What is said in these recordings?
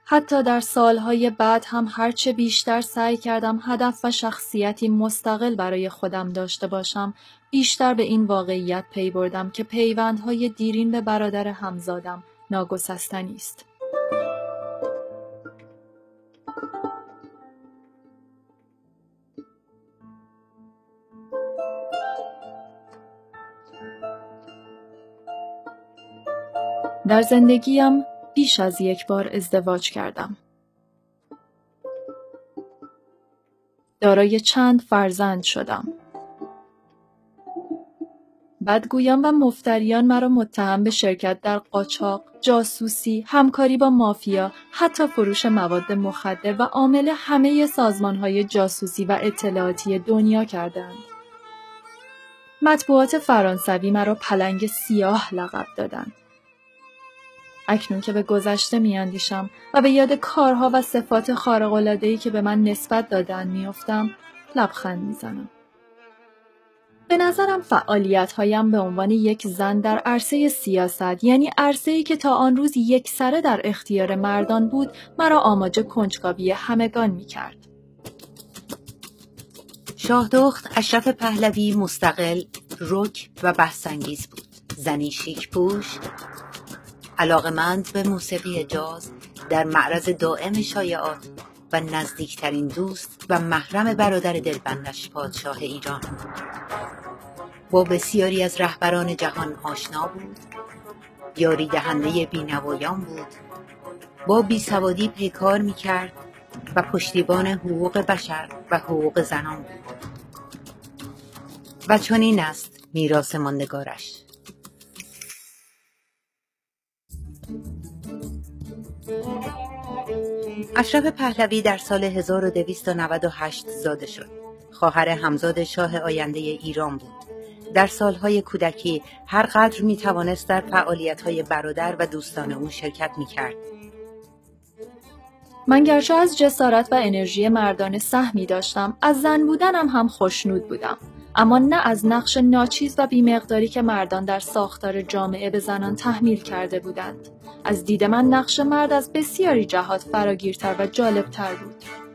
حتی در سالهای بعد هم هرچه بیشتر سعی کردم هدف و شخصیتی مستقل برای خودم داشته باشم، بیشتر به این واقعیت پی بردم که پیوندهای دیرین به برادر همزادم ناگسستنی است. در زندگیم بیش از یک بار ازدواج کردم. دارای چند فرزند شدم. بدگویان و مفتریان مرا متهم به شرکت در قاچاق، جاسوسی، همکاری با مافیا، حتی فروش مواد مخدر و عامل همه سازمان‌های جاسوسی و اطلاعاتی دنیا کردند. مطبوعات فرانسوی مرا پلنگ سیاه لقب دادند. اکنون که به گذشته میاندیشم و به یاد کارها و صفات خارق‌العاده‌ای که به من نسبت دادند میافتم، لبخند میزنم. به نظرم فعالیت‌هایم به عنوان یک زن در عرصه سیاست، یعنی عرصه‌ای که تا آن روز یکسره در اختیار مردان بود، مرا آماج کنجکاوی همگان می‌کرد. شاهدخت اشرف پهلوی مستقل، رک و بحث‌انگیز بود. زنی شیک پوش، علاقمند به موسیقی جاز، در معرض دائم شایعات و نزدیکترین دوست و محرم برادر دلبندش پادشاه ایران. با بسیاری از رهبران جهان آشنا بود، یاری دهنده بینوایان بود، با بیسوادی پیکار می‌کرد و پشتیبان حقوق بشر و حقوق زنان بود. و چنین است میراث ماندگارش. اشرف پهلوی در سال 1298 زاده شد. خواهر همزاد شاه آینده ایران بود. در سالهای کودکی هر قدر می توانست در فعالیت‌های برادر و دوستان او شرکت می کرد. من گرچه از جسارت و انرژی مردانه سهمی داشتم، از زن بودنم هم خوشنود بودم. اما نه از نقش ناچیز و بی‌مقداری که مردان در ساختار جامعه به زنان تحمیل کرده بودند. از دید من نقش مرد از بسیاری جهات فراگیرتر و جالبتر بود.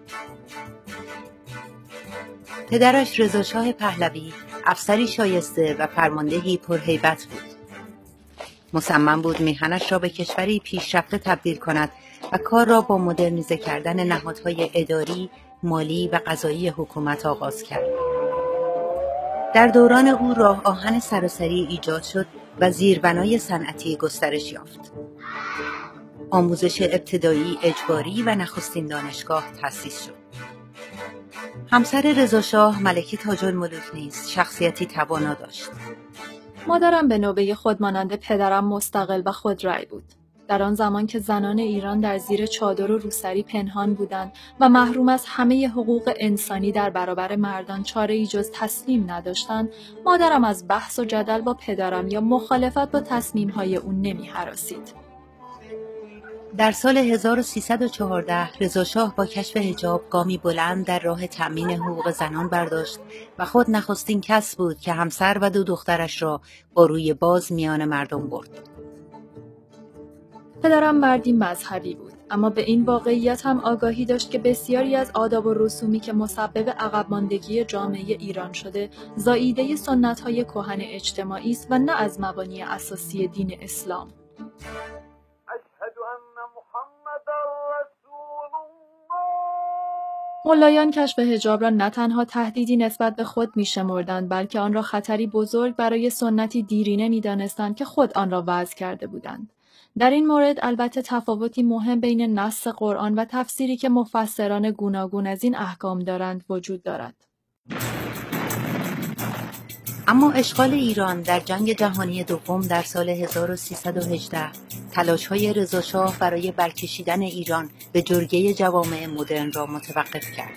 پدرش رضاشاه پهلوی افسری شایسته و فرماندهی پرهیبت بود. مصمم بود میهنش را به کشوری پیشرفته تبدیل کند و کار را با مدرنیزه کردن نهادهای اداری، مالی و قضایی حکومت آغاز کرد. در دوران او راه آهن سراسری ایجاد شد و زیربنای صنعتی گسترش یافت. آموزش ابتدایی اجباری و نخستین دانشگاه تأسیس شد. همسر رضاشاه ملکه تاج الملوک نیز شخصیتی توانا داشت. مادرم به نوبه خود مانند پدرم مستقل و خودرأی بود. در آن زمان که زنان ایران در زیر چادر و روسری پنهان بودند و محروم از همه حقوق انسانی در برابر مردان چاره‌ای جز تسلیم نداشتند، مادرم از بحث و جدل با پدرم یا مخالفت با تصمیم‌های او نمی‌هراسید. در سال 1314 رضاشاه با کشف حجاب گامی بلند در راه تأمین حقوق زنان برداشت و خود نخستین کس بود که همسر و 2 دخترش را با روی باز میان مردم برد. پدرم مردی مذهبی بود، اما به این واقعیت هم آگاهی داشت که بسیاری از آداب و رسومی که مسبب عقب ماندگی جامعه ایران شده، زاییده سنت‌های کهن اجتماعی است و نه از مبانی اساسی دین اسلام. ملایان کشف حجاب را نه تنها تهدیدی نسبت به خود می‌شمردند، بلکه آن را خطری بزرگ برای سنتی دیرینه می‌دانستند که خود آن را وضع کرده بودند. در این مورد البته تفاوتی مهم بین نص قرآن و تفسیری که مفسران گوناگون از این احکام دارند وجود دارد. اما اشغال ایران در جنگ جهانی دوم در سال 1318 تلاش‌های رضاشاه برای برکشیدن ایران به جرگه جوامع مدرن را متوقف کرد.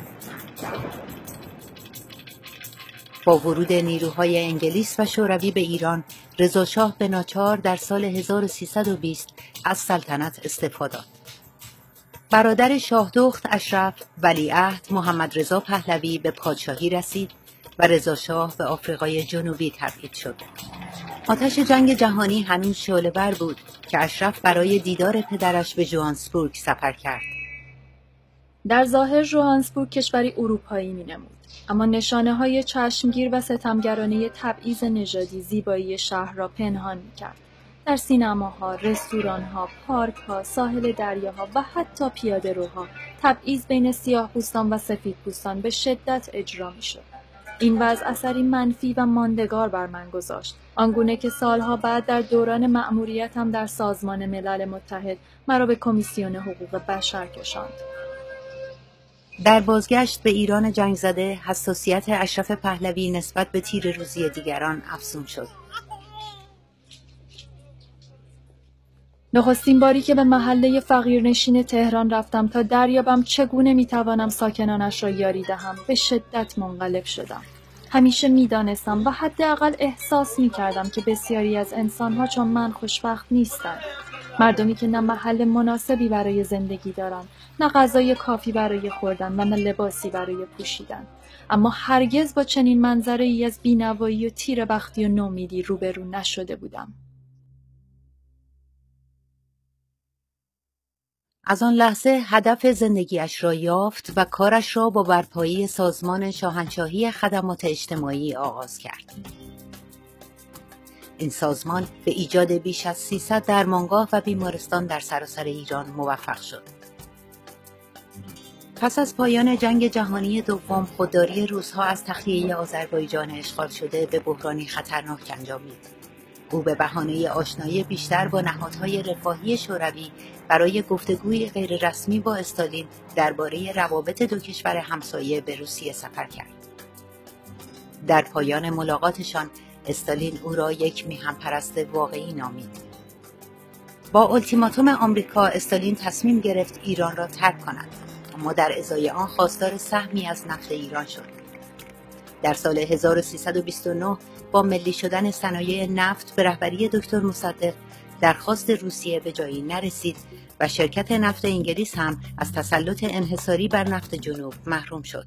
با ورود نیروهای انگلیس و شوروی به ایران، رضاشاه به ناچار در سال 1320 از سلطنت استعفا داد. برادر شاهدخت اشرف، ولیعهد محمد رضا پهلوی به پادشاهی رسید و رضاشاه به آفریقای جنوبی تبعید شد. آتش جنگ جهانی هنوز شعله‌ور بود که اشرف برای دیدار پدرش به ژوهانسبورگ سفر کرد. در ظاهر ژوهانسبورگ کشوری اروپایی می‌نمود، اما نشانه‌های چشمگیر و ستمگرانه تبعیض نژادی زیبایی شهر را پنهان می‌کرد. در سینماها، رستوران‌ها، پارک‌ها، ساحل دریاها و حتی پیاده‌روها تبعیض بین سیاه‌پوستان و سفیدپوستان به شدت اجرا می‌شد. این وضع اثری منفی و ماندگار بر من گذاشت، آنگونه که سالها بعد در دوران مأموریتم در سازمان ملل متحد مرا به کمیسیون حقوق بشر کشاند. در بازگشت به ایران جنگ زده، حساسیت اشرف پهلوی نسبت به تیره‌روزی دیگران افزون شد. نخستین باری که به محله فقیرنشین تهران رفتم تا دریابم چگونه میتوانم ساکنانش را یاری دهم، به شدت منقلب شدم. همیشه میدانستم و حداقل احساس میکردم که بسیاری از انسانها چون من خوشبخت نیستند. مردمی که نه محل مناسبی برای زندگی دارند، نه غذای کافی برای خوردن و نه لباسی برای پوشیدن. اما هرگز با چنین منظره‌ای از بی‌نوایی و تیره‌بختی و نومیدی روبرو نشده بودم. از آن لحظه هدف زندگیش را یافت و کارش را با برپایی سازمان شاهنشاهی خدمات اجتماعی آغاز کرد. این سازمان به ایجاد بیش از 300 درمانگاه و بیمارستان در سراسر ایران موفق شد. پس از پایان جنگ جهانی دوم، خودداری روس‌ها از تخلیه آذربایجان اشغال شده به بحرانی خطرناک انجامید. او به بهانه آشنایی بیشتر با نهادهای رفاهی شوروی برای گفتگوی غیررسمی با استالین درباره روابط دو کشور همسایه به روسیه سفر کرد. در پایان ملاقاتشان، استالین او را یک میهن‌پرست واقعی نامید. با التیماتوم آمریکا، استالین تصمیم گرفت ایران را ترک کند، اما در ازای آن خواستار سهمی از نفت ایران شد. در سال 1329 با ملی شدن صنایع نفت به رهبری دکتر مصدق، درخواست روسیه به جایی نرسید و شرکت نفت انگلیس هم از تسلط انحصاری بر نفت جنوب محروم شد.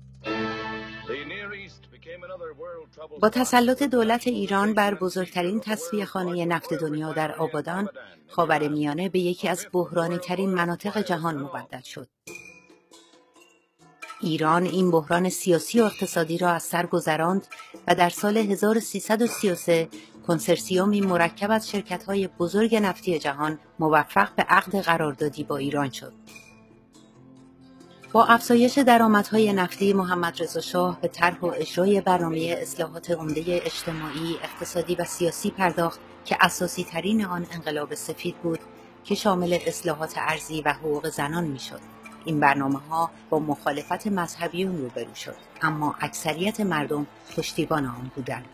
با تسلط دولت ایران بر بزرگترین تصفیه‌خانه نفت دنیا در آبادان، خاورمیانه به یکی از بحرانی‌ترین مناطق جهان مبدل شد. ایران این بحران سیاسی و اقتصادی را از سر گذراند و در سال 1333 کنسرسیومی مرکب از شرکت‌های بزرگ نفتی جهان موفق به عقد قراردادی با ایران شد. با افزایش درآمدهای نفتی، محمدرضا شاه به طرح و اجرای برنامه اصلاحات عمده اجتماعی، اقتصادی و سیاسی پرداخت که اساسی ترین آن انقلاب سفید بود که شامل اصلاحات ارضی و حقوق زنان میشد. این برنامه‌ها با مخالفت مذهبیون روبرو شد، اما اکثریت مردم پشتیبان آن بودند.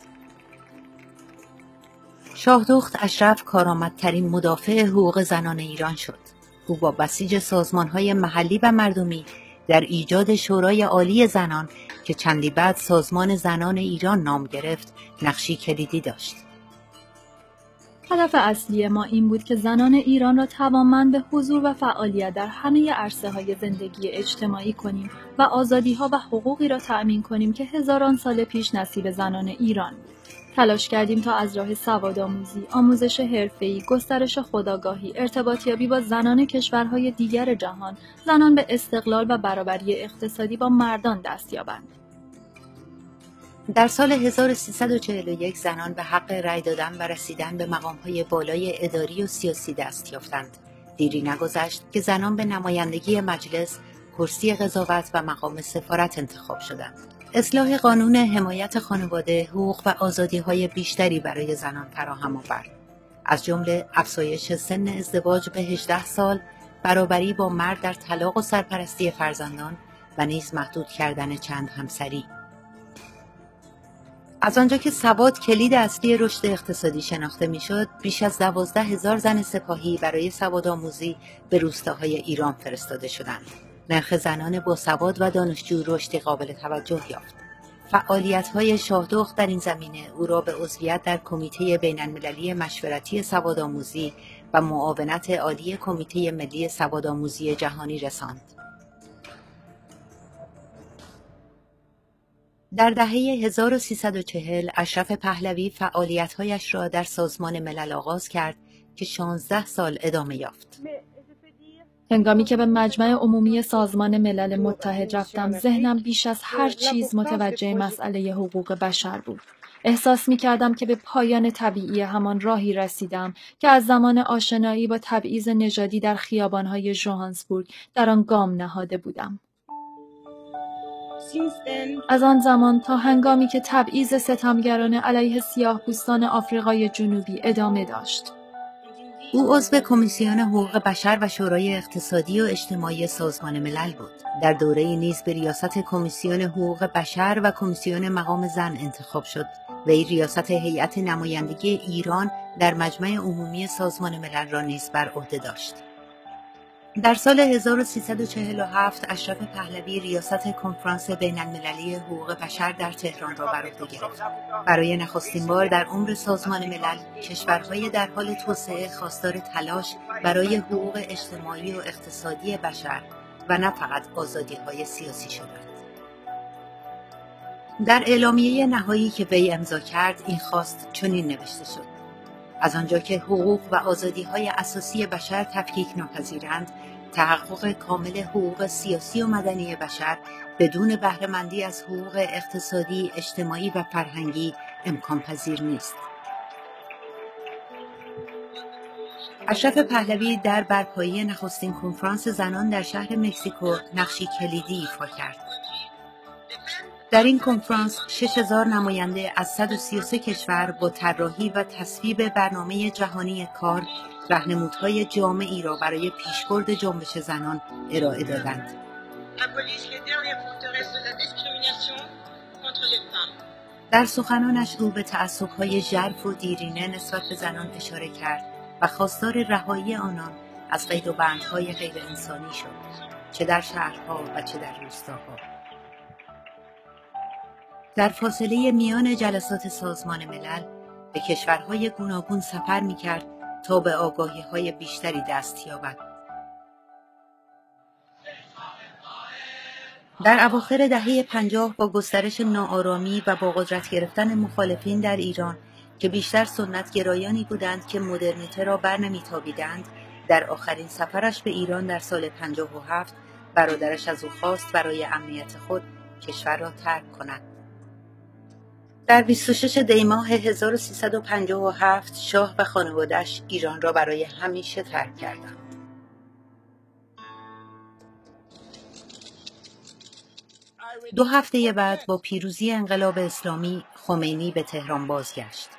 شاهدخت اشرف کارآمدترین مدافع حقوق زنان ایران شد. او با بسیج سازمان‌های محلی و مردمی در ایجاد شورای عالی زنان که چندی بعد سازمان زنان ایران نام گرفت، نقشی کلیدی داشت. هدف اصلی ما این بود که زنان ایران را توانمند به حضور و فعالیت در همه عرصه‌های زندگی اجتماعی کنیم و آزادی‌ها و حقوقی را تأمین کنیم که هزاران سال پیش نصیب زنان ایران بود. تلاش کردیم تا از راه سوادآموزی، آموزش حرفه‌ای، گسترش خودآگاهی، ارتباطیابی با زنان کشورهای دیگر جهان، زنان به استقلال و برابری اقتصادی با مردان دست یابند. در سال 1341 زنان به حق رأی دادن و رسیدن به مقام‌های بالای اداری و سیاسی دست یافتند. دیری نگذشت که زنان به نمایندگی مجلس، کرسی قضاوت و مقام سفارت انتخاب شدند. اصلاح قانون حمایت خانواده، حقوق و آزادی‌های بیشتری برای زنان فراهم آورد. از جمله افزایش سن ازدواج به 18 سال، برابری با مرد در طلاق و سرپرستی فرزندان و نیز محدود کردن چند همسری. از آنجا که سواد کلید اصلی رشد اقتصادی شناخته میشد، بیش از 12,000 زن سپاهی برای سوادآموزی به روستاهای ایران فرستاده شدند. نرخ زنان با سواد و دانشجو رشدی قابل توجه یافت. فعالیت‌های شاهدخت در این زمینه او را به عضویت در کمیته بین‌المللی مشورتی سوادآموزی و معاونت عالی کمیته ملی سوادآموزی جهانی رساند. در دهه 1340 اشرف پهلوی فعالیت‌هایش را در سازمان ملل آغاز کرد که 16 سال ادامه یافت. هنگامی که به مجمع عمومی سازمان ملل متحد رفتم، ذهنم بیش از هر چیز متوجه مسئله حقوق بشر بود. احساس می کردم که به پایان طبیعی همان راهی رسیدم که از زمان آشنایی با تبعیض نژادی در خیابان‌های ژوهانسبورگ در آن گام نهاده بودم. از آن زمان تا هنگامی که تبعیض ستمگران علیه سیاه‌پوستان آفریقای جنوبی ادامه داشت. او عضو کمیسیون حقوق بشر و شورای اقتصادی و اجتماعی سازمان ملل بود. در دوره نیز به ریاست کمیسیون حقوق بشر و کمیسیون مقام زن انتخاب شد. وی ریاست هیئت نمایندگی ایران در مجمع عمومی سازمان ملل را نیز بر عهده داشت. در سال 1347 اشرف پهلوی ریاست کنفرانس بین المللی حقوق بشر در تهران را بر عهده گرفت. برای نخستین بار در عمر سازمان ملل، کشورهای در حال توسعه خواستار تلاش برای حقوق اجتماعی و اقتصادی بشر و نه فقط آزادی‌های سیاسی شدند. در اعلامیه نهایی که وی امضا کرد، این خواست چنین نوشته شد: از آنجا که حقوق و آزادی‌های اساسی بشر تفکیک ناپذیرند، تحقق کامل حقوق سیاسی و مدنی بشر بدون بهره‌مندی از حقوق اقتصادی، اجتماعی و فرهنگی امکان پذیر نیست. اشرف پهلوی در برپایی نخستین کنفرانس زنان در شهر مکزیکو نقشی کلیدی ایفا کرد. در این کنفرانس 6000 نماینده از 133 کشور با طراحی و تصویب برنامه جهانی کار، راهنمودهای جامعی را برای پیشبرد جنبش زنان ارائه دادند. در سخنانش او به تعصب‌های ژرف و دیرینه نسبت به زنان اشاره کرد و خواستار رهایی آنان از قید و بندهای غیر انسانی شد، چه در شهرها و چه در روستاها. در فاصله میان جلسات سازمان ملل به کشورهای گوناگون سفر می‌کرد تا به آگاهی‌های بیشتری دست یابد. در اواخر دهه 50 با گسترش ناآرامی و با قدرت گرفتن مخالفین در ایران که بیشتر سنت گرایانی بودند که مدرنیته را برنمی‌تابیدند، در آخرین سفرش به ایران در سال 57 برادرش از او خواست برای امنیت خود کشور را ترک کند. در 26 دی ماه 1357 شاه و خانواده‌اش ایران را برای همیشه ترک کردند. دو هفته بعد با پیروزی انقلاب اسلامی خمینی به تهران بازگشت.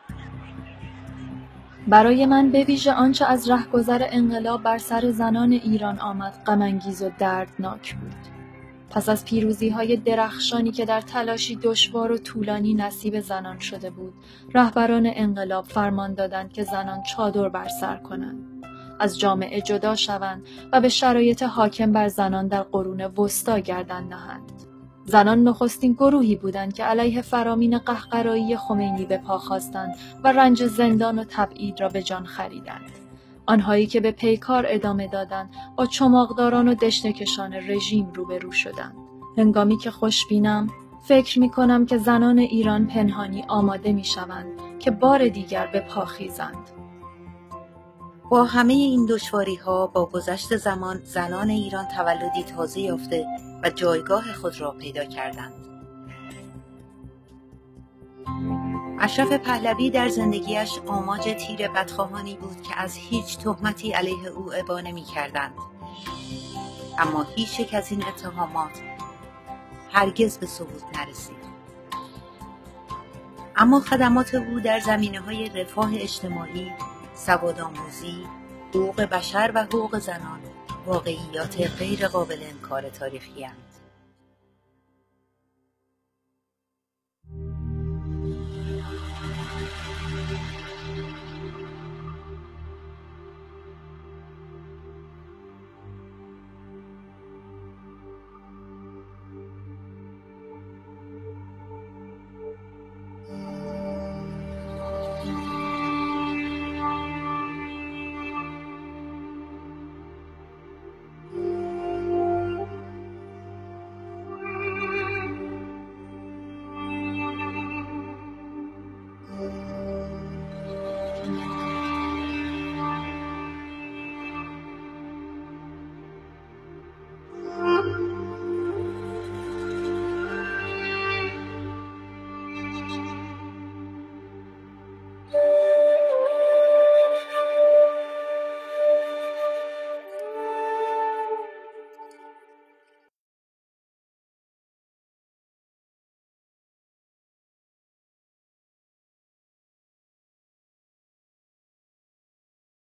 برای من به ویژه آنچه از رهگذر انقلاب بر سر زنان ایران آمد غم‌انگیز و دردناک بود. پس از پیروزی‌های درخشانی که در تلاشی دشوار و طولانی نصیب زنان شده بود، رهبران انقلاب فرمان دادند که زنان چادر بر سر کنند، از جامعه جدا شوند و به شرایط حاکم بر زنان در قرون وسطی گردن نهند. زنان نخستین گروهی بودند که علیه فرامین قهقرایی خمینی به پا خواستند و رنج زندان و تبعید را به جان خریدند. آنهایی که به پیکار ادامه دادند با چماقداران و دشنه‌کشان رژیم روبرو شدند. هنگامی که خوشبینم، فکر می‌کنم که زنان ایران پنهانی آماده می‌شوند که بار دیگر به پا خیزند. با همه این دشواری‌ها، با گذشت زمان، زنان ایران تولدی تازه یافته و جایگاه خود را پیدا کردند. اشرف پهلوی در زندگیش آماج تیر بدخواهانی بود که از هیچ تهمتی علیه او ابا نمی‌کردند. اما هیچ یک از این اتهامات هرگز به ثبوت نرسید. اما خدمات او در زمینه‌های رفاه اجتماعی، سوادآموزی، حقوق بشر و حقوق زنان واقعیات غیر قابل انکار تاریخی اند.